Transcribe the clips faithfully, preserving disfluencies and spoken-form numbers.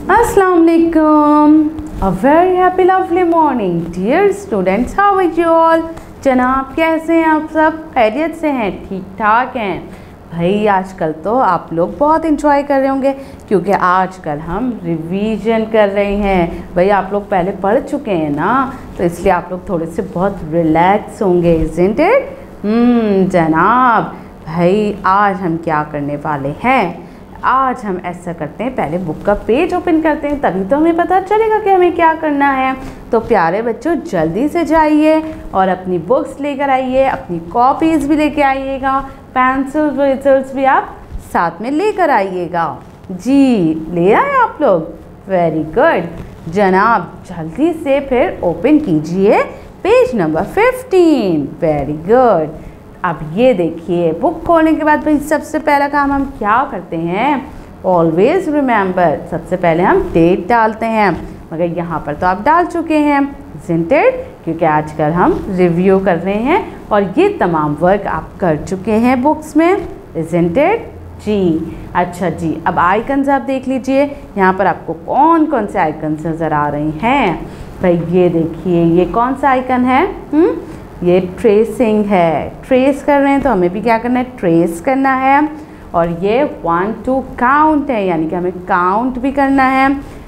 Assalamualaikum. A very happy lovely morning dear students. How are you all? जनाब कैसे हैं आप सब? खैरियत से हैं? ठीक ठाक हैं? भाई आजकल तो आप लोग बहुत इंजॉय कर रहे होंगे क्योंकि आजकल हम रिवीजन कर रहे हैं। भाई आप लोग पहले पढ़ चुके हैं ना, तो इसलिए आप लोग थोड़े से बहुत रिलैक्स होंगे, isn't it? हम्म जनाब भाई आज हम क्या करने वाले हैं? आज हम ऐसा करते हैं, पहले बुक का पेज ओपन करते हैं, तभी तो हमें पता चलेगा कि हमें क्या करना है। तो प्यारे बच्चों जल्दी से जाइए और अपनी बुक्स लेकर आइए, अपनी कॉपीज़ भी लेके आइएगा, पेंसिल पेंसिल्स भी आप साथ में लेकर आइएगा। जी ले आए आप लोग? वेरी गुड जनाब, जल्दी से फिर ओपन कीजिए page number fifteen. Very good. अब ये देखिए बुक खोलने के बाद भाई सबसे पहला काम हम क्या करते हैं? ऑलवेज रिमेंबर, सबसे पहले हम डेट डालते हैं, मगर यहाँ पर तो आप डाल चुके हैं isn't it? क्योंकि आजकल हम रिव्यू कर रहे हैं और ये तमाम वर्क आप कर चुके हैं बुक्स में isn't it? जी अच्छा जी। अब आइकन्स आप देख लीजिए, यहाँ पर आपको कौन कौन से आइकन्स नज़र आ रहे हैं? भाई ये देखिए ये कौन सा आइकन है? हुँ? ये ट्रेसिंग है, ट्रेस कर रहे हैं तो हमें भी क्या करना है? ट्रेस करना है। और ये वन टू काउंट है, यानी कि हमें काउंट भी करना है।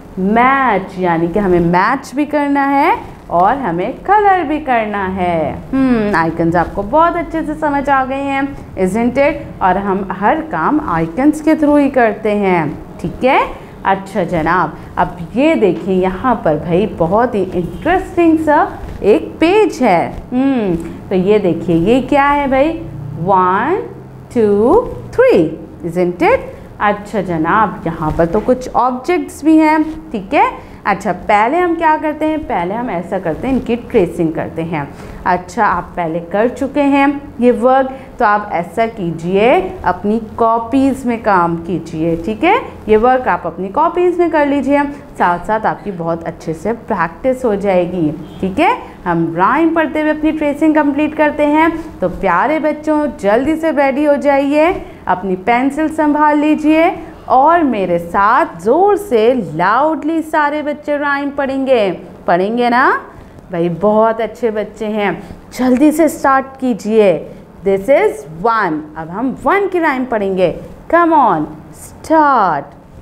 मैच यानी कि हमें मैच भी करना है और हमें कलर भी करना है। हम्म आइकन्स आपको बहुत अच्छे से समझ आ गए हैं isn't it? और हम हर काम आइकन्स के थ्रू ही करते हैं, ठीक है? अच्छा जनाब, अब ये देखिए यहाँ पर भाई बहुत ही इंटरेस्टिंग सा एक पेज है। हम्म तो ये देखिए ये क्या है भाई? One two three isn't it? अच्छा जनाब, यहाँ पर तो कुछ ऑब्जेक्ट्स भी हैं, ठीक है? अच्छा पहले हम क्या करते हैं? पहले हम ऐसा करते हैं, इनकी ट्रेसिंग करते हैं। अच्छा आप पहले कर चुके हैं ये वर्क, तो आप ऐसा कीजिए अपनी कॉपीज़ में काम कीजिए, ठीक है? ये वर्क आप अपनी कॉपीज़ में कर लीजिए, साथ साथ आपकी बहुत अच्छे से प्रैक्टिस हो जाएगी, ठीक है? हम राइम पढ़ते हुए अपनी ट्रेसिंग कंप्लीट करते हैं। तो प्यारे बच्चों जल्दी से रेडी हो जाइए, अपनी पेंसिल संभाल लीजिए और मेरे साथ ज़ोर से लाउडली सारे बच्चे राइम पढ़ेंगे पढ़ेंगे ना? भाई बहुत अच्छे बच्चे हैं, जल्दी से स्टार्ट कीजिए। This is one. अब हम वन की राइम पढ़ेंगे। Come on start.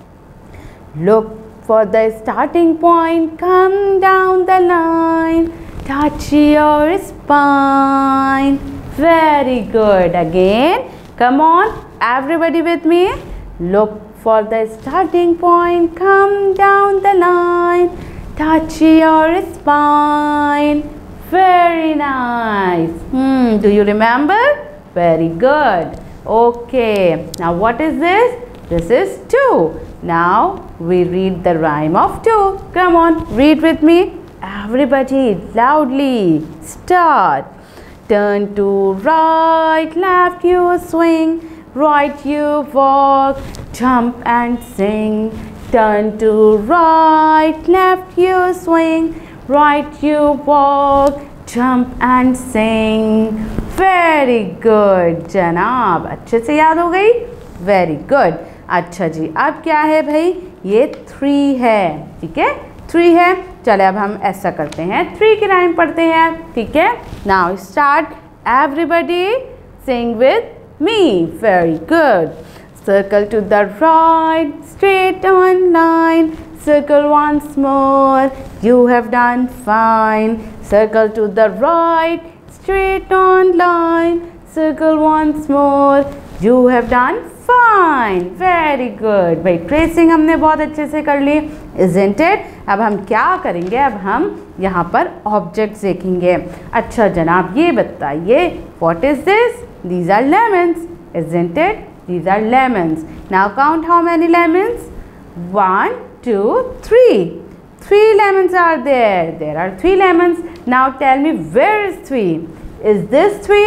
Look for the starting point, come down the line, touch your spine. Very good. Again come on everybody with me. Look for the starting point, come down the line, touch your spine. Very nice. Hmm do you remember? Very good. Okay, now what is this? This is two. Now we read the rhyme of two. Come on, read with me everybody loudly. Start. Turn to right, left you swing, right you walk, jump and sing. Turn to right, left you swing, right you walk, jump and sing. Very good जनाब, अच्छे से याद हो गई? Very good. अच्छा जी, अब क्या है भाई? ये थ्री है, ठीक है? थ्री है। चले अब हम ऐसा करते हैं, थ्री की राइम पढ़ते हैं, ठीक है? Now start everybody, sing with me. Very good. Circle to the right, straight on line, circle once more, you have done fine. Circle to the right, straight on line, circle once more, you have done fine. Very good. भाई tracing हमने बहुत अच्छे से कर ली isn't it? अब हम क्या करेंगे? अब हम यहाँ पर ऑब्जेक्ट्स देखेंगे। अच्छा जनाब ये बताइए what is this? These are lemons isn't it? These are lemons. Now count how many lemons? One, two, three. Three lemons are there. There are three lemons. Now tell me where is three? Is this three?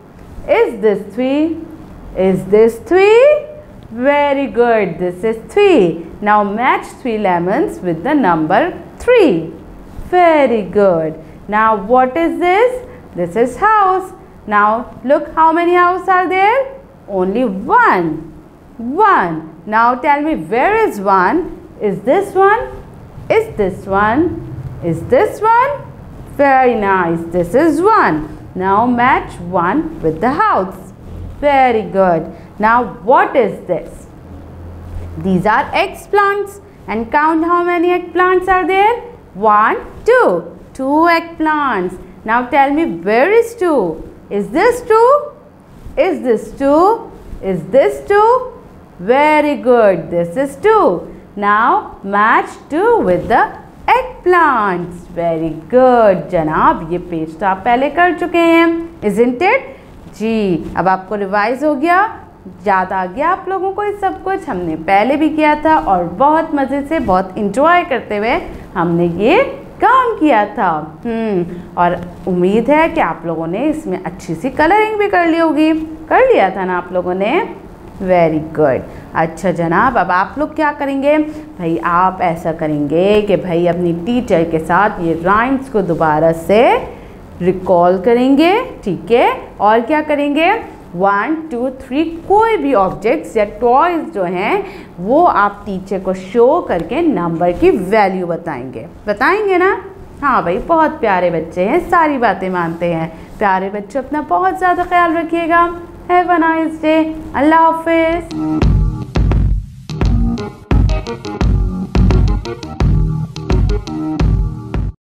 Is this three? Is this three? Very good. This is three. Now match three lemons with the number three. Very good. Now what is this? This is house. Now look how many houses are there? Only one. One. Now tell me where is one? Is this one? Is this one? Is this one? Very nice. This is one. Now match one with the house. Very good. Now what is this? These are eggplants. And count how many eggplants are there? One, two. Two eggplants. Now tell me, where is two? Is this two? Is this two? Is this two? Very good. This is two. Now match two with the eggplants. Very good. जनाब ये page तो आप पहले कर चुके हैं, isn't it? जी, अब आपको रिवाइज हो गया, याद आ गया आप लोगों को ये सब कुछ हमने पहले भी किया था और बहुत मज़े से, बहुत इंजॉय करते हुए हमने ये काम किया था। हम्म और उम्मीद है कि आप लोगों ने इसमें अच्छी सी कलरिंग भी कर ली होगी। कर लिया था ना आप लोगों ने? Very good. अच्छा जनाब, अब आप लोग क्या करेंगे भाई? आप ऐसा करेंगे कि भाई अपनी टीचर के साथ ये राइम्स को दोबारा से रिकॉल करेंगे, ठीक है? और क्या करेंगे? वन टू थ्री कोई भी ऑब्जेक्ट्स या टॉयज जो हैं वो आप टीचर को शो करके नंबर की वैल्यू बताएंगे। बताएंगे ना? हाँ भाई, बहुत प्यारे बच्चे हैं, सारी बातें मानते हैं। प्यारे बच्चों, अपना बहुत ज़्यादा ख्याल रखिएगा। Have a nice day. अल्लाह हाफिज़।